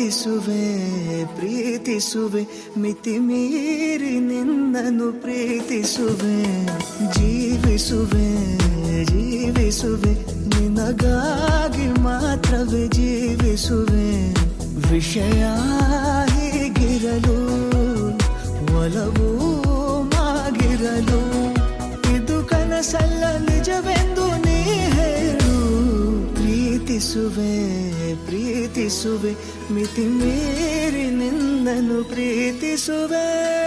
ಪ್ರೀತಿಸುವೆ ಮಿತಿ ಮೀರಿ ನಿನ್ನನ್ನು ಪ್ರೀತಿಸುವೆ ಜೀವಿಸುವೆ ನಿನಗಾಗಿ ಮಾತ್ರವೇ ಜೀವಿಸುವೆ ವಿಷಯ ಹೀಗಿರಲು ಒಲವು ಮಾಗಿರಲು ಇದು ಕನಸಲ್ಲ ನಿಜವೆಂದು ನೀ ಹೇಳು ಪ್ರೀತಿಸುವೆ ಮಿತಿ ಮೀರಿ ನಿನ್ನನ್ನು ಪ್ರೀತಿಸುವೆ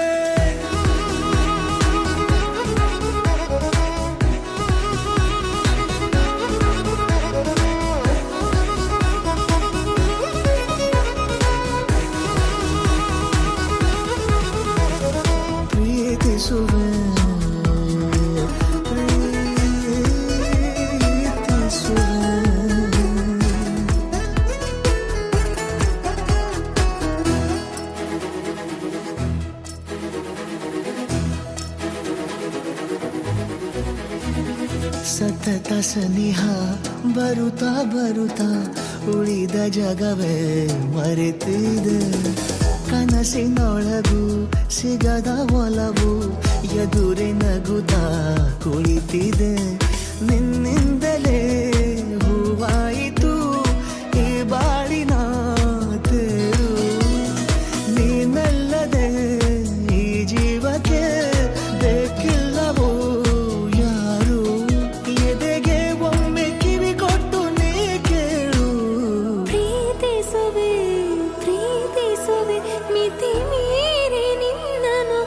ಸತತ ಸನಿಹ ಬರುತ್ತಾ ಉಳಿದ ಜಗವೇ ಮರೆತಿದೆ ಕನಸಿನೊಳಗೂ ಸಿಗದ ಒಲವು ಎದುರೆ ನಗುತ್ತಾ ಕುಳಿತಿದೆ ನಿನ್ನಿಂದಲೇ ಹೂವಾಯಿತು ಈ ಬಾಳಿನ ತೇರು ನೀನಲ್ಲದೆ ಈ ಜೀವಕ್ಕೆ ಬೇಕಿಲ್ಲವೋ ಯಾರು ಎದೆಗೆ ಒಮ್ಮೆ ಕಿವಿ ಕೊಟ್ಟು ನೀ ಕೇಳು ಪ್ರೀತಿಸುವೆ ಮಿತಿ ಮೀರಿ ನಿನ್ನನ್ನು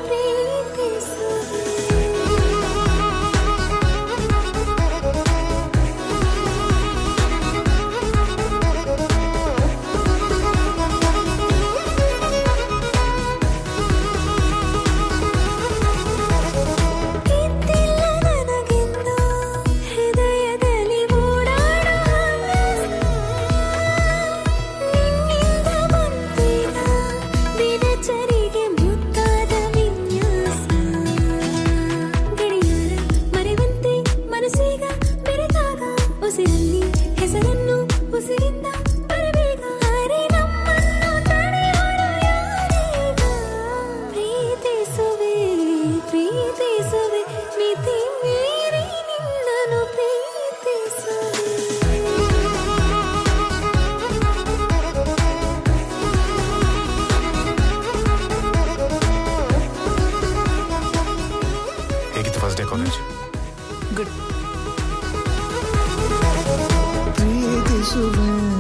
ಕಾಲೇಜ್ ಗುಡ್ ಪ್ರೀತಿಸುವೆ